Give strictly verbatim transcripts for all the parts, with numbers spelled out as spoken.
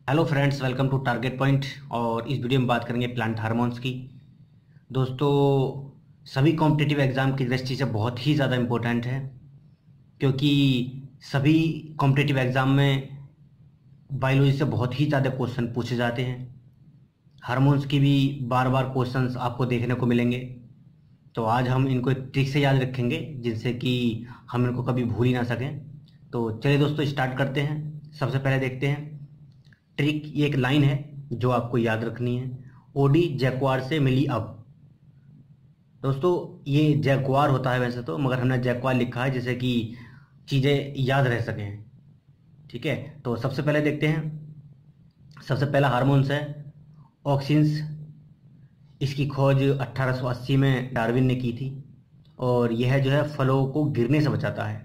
Hello friends, welcome to target point. और इस video में बात करेंगे प्लांट हार्मोन्स की। दोस्तों, सभी कॉम्पिटिटिव एग्ज़ाम की दृष्टि से बहुत ही ज़्यादा इम्पोर्टेंट है, क्योंकि सभी कॉम्पिटिटिव एग्ज़ाम में बायोलॉजी से बहुत ही ज़्यादा क्वेश्चन पूछे जाते हैं। हार्मोन्स की भी बार बार क्वेश्चंस आपको देखने को मिलेंगे। तो आज हम इनको एक ट्रिक से याद रखेंगे जिनसे कि हम इनको कभी भूल ही ना सकें। तो चलिए दोस्तों, स्टार्ट करते हैं। सबसे पहले देखते हैं ट्रिक। ये एक लाइन है जो आपको याद रखनी है। ओडी जैक्वार से मिली अब। दोस्तों, ये जैक्वार होता है वैसे तो, मगर हमने जैक्वार लिखा है जिससे कि चीज़ें याद रह सकें। ठीक है, तो सबसे पहले देखते हैं। सबसे पहला हार्मोन्स है ऑक्सिन्स। इसकी खोज अठारह सौ अस्सी में डार्विन ने की थी, और यह जो है फलों को गिरने से बचाता है।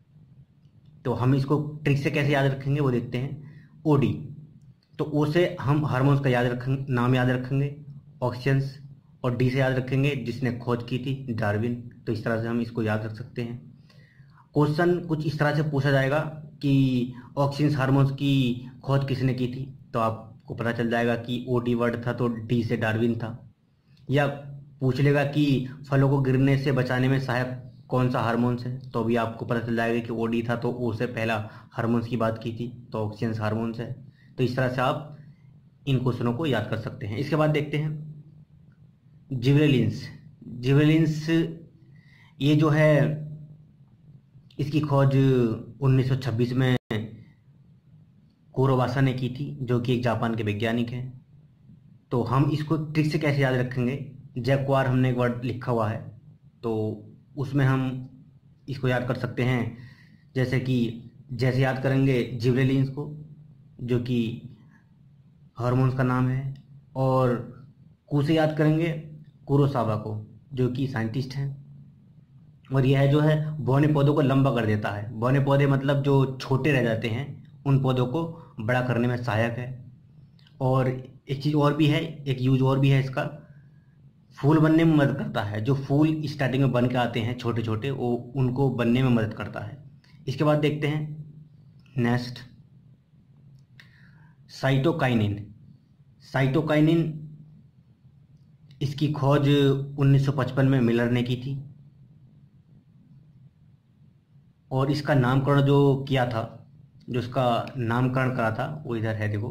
तो हम इसको ट्रिक से कैसे याद रखेंगे वो देखते हैं। ओडी, तो ओ से हम हार्मोन्स का याद रखेंगे, नाम याद रखेंगे ऑक्सिन्स, और डी से याद रखेंगे जिसने खोज की थी डार्विन। तो इस तरह से हम इसको याद रख सकते हैं। क्वेश्चन कुछ इस तरह से पूछा जाएगा कि ऑक्सिन्स हार्मोन्स की खोज किसने की थी, तो आपको पता चल जाएगा कि ओ डी वर्ड था तो डी से डार्विन था। या पूछ लेगा कि फलों को गिरने से बचाने में सहायक कौन सा हार्मोन्स है, तो भी आपको पता चल जाएगा कि ओ डी था तो ओ से पहला हार्मोन्स की बात की थी तो ऑक्सिन्स हार्मोन्स है। तो इस तरह से आप इन क्वेश्चनों को याद कर सकते हैं। इसके बाद देखते हैं जिबरेलिन्स। जिबरेलिन्स ये जो है, इसकी खोज उन्नीस सौ छब्बीस में कुरोवासा ने की थी, जो कि एक जापान के वैज्ञानिक हैं। तो हम इसको ट्रिक से कैसे याद रखेंगे। जैक्वार हमने एक वर्ड लिखा हुआ है, तो उसमें हम इसको याद कर सकते हैं। जैसे कि जैसे याद करेंगे जिबरेलिन्स को, जो कि हार्मोन्स का नाम है, और कू से याद करेंगे कुरोसावा को, जो कि साइंटिस्ट हैं। और यह जो है बौने पौधों को लंबा कर देता है। बौने पौधे मतलब जो छोटे रह जाते हैं, उन पौधों को बड़ा करने में सहायक है। और एक चीज़ और भी है, एक यूज और भी है इसका, फूल बनने में मदद करता है। जो फूल स्टार्टिंग में बन के आते हैं छोटे छोटे, वो उनको बनने में मदद करता है। इसके बाद देखते हैं नेक्स्ट, साइटोकाइनिन। साइटोकाइनिन, इसकी खोज उन्नीस सौ पचपन में मिलर ने की थी, और इसका नामकरण जो किया था, जो इसका नामकरण करा था वो इधर है, देखो।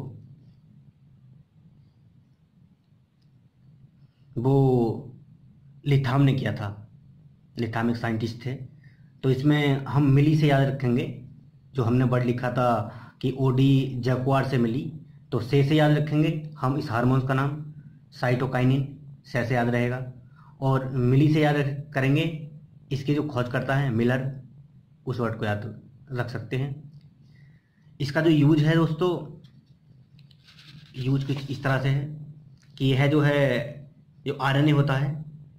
वो लिथाम ने किया था। लिथाम एक साइंटिस्ट थे। तो इसमें हम मिली से याद रखेंगे। जो हमने वर्ड लिखा था कि ओडी जैक्वार से मिली, तो से से याद रखेंगे हम इस हार्मोन्स का नाम साइटोकाइनिन, से से याद रहेगा। और मिली से याद करेंगे इसकी जो खोज करता है मिलर, उस वर्ड को याद रख सकते हैं। इसका जो यूज है दोस्तों, यूज कुछ इस तरह से है कि यह जो है, जो आरएनए होता है,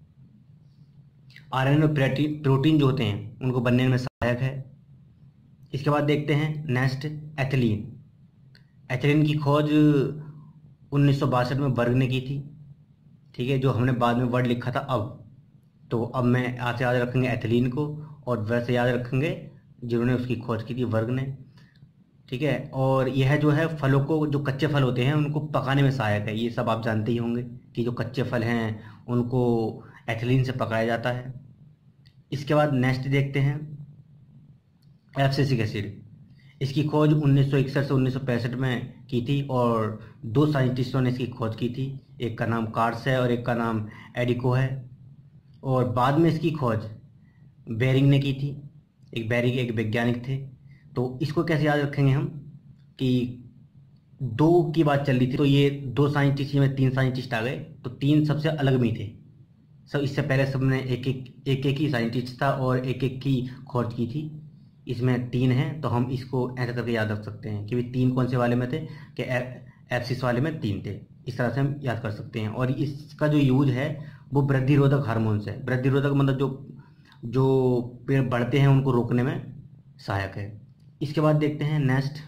आरएनए में प्रोटीन प्रोटीन जो होते हैं उनको बनने में सहायक है। इसके बाद देखते हैं नेक्स्ट, एथिलीन। एथिलीन की खोज उन्नीस सौ बासठ में बर्ग ने की थी। ठीक है, जो हमने बाद में वर्ड लिखा था अब। तो अब मैं आज से याद रखेंगे एथिलीन को, और वैसे याद रखेंगे जिन्होंने उसकी खोज की थी वर्ग ने। ठीक है, और यह जो है फलों को, जो कच्चे फल होते हैं उनको पकाने में सहायक है। ये सब आप जानते ही होंगे कि जो कच्चे फल हैं उनको एथिलीन से पकाया जाता है। इसके बाद नेक्स्ट देखते हैं एब्सिसिक एसिड। इसकी खोज उन्नीस सौ इकसठ से उन्नीस सौ पैंसठ में की थी, और दो साइंटिस्टों ने इसकी खोज की थी। एक का नाम कार्स है और एक का नाम एडिको है। और बाद में इसकी खोज बेरिंग ने की थी। एक बेरिंग एक वैज्ञानिक थे। तो इसको कैसे याद रखेंगे हम कि दो की बात चल रही थी, तो ये दो साइंटिस्ट में तीन साइंटिस्ट आ गए, तो तीन सबसे अलग में थे। सब इससे पहले सबने एक एक एक एक ही साइंटिस्ट था और एक एक की खोज की थी। इसमें तीन हैं, तो हम इसको ऐसा करके याद रख सकते हैं कि भी तीन कौन से वाले में थे, कि एब्सिस वाले में तीन थे। इस तरह से हम याद कर सकते हैं। और इसका जो यूज है वो वृद्धि रोधक हार्मोन्स है। वृद्धि रोधक मतलब जो जो पेड़ बढ़ते हैं उनको रोकने में सहायक है। इसके बाद देखते हैं नेक्स्ट,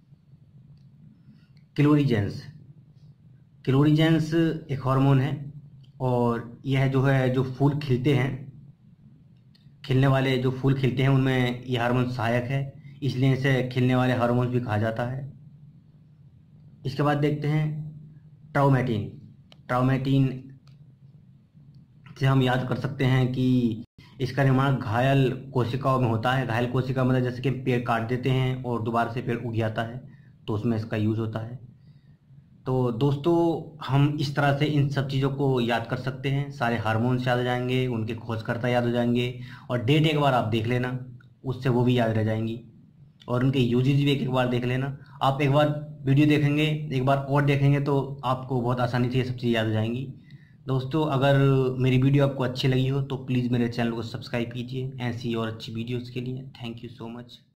क्लोरीजेंस। क्लोरीजेंस एक हार्मोन है, और यह जो है, जो फूल खिलते हैं, खिलने वाले जो फूल खिलते हैं उनमें यह हार्मोन सहायक है, इसलिए इसे खिलने वाले हार्मोन्स भी कहा जाता है। इसके बाद देखते हैं ट्राउमेटिन। ट्राउमेटिन से हम याद कर सकते हैं कि इसका निर्माण घायल कोशिकाओं में होता है। घायल कोशिका मतलब जैसे कि पेड़ काट देते हैं और दोबारा से पेड़ उग जाता है, तो उसमें इसका यूज होता है। तो दोस्तों हम इस तरह से इन सब चीज़ों को याद कर सकते हैं। सारे हार्मोन्स याद हो जाएंगे, उनके खोजकर्ता याद हो जाएंगे, और डेट एक बार आप देख लेना, उससे वो भी याद रह जाएंगी, और उनके यूजेज भी एक एक बार देख लेना। आप एक बार वीडियो देखेंगे, एक बार और देखेंगे, तो आपको बहुत आसानी से ये सब चीज़ें याद हो जाएंगी। दोस्तों अगर मेरी वीडियो आपको अच्छी लगी हो तो प्लीज़ मेरे चैनल को सब्सक्राइब कीजिए ऐसी और अच्छी वीडियोज़ के लिए। Thank you so much.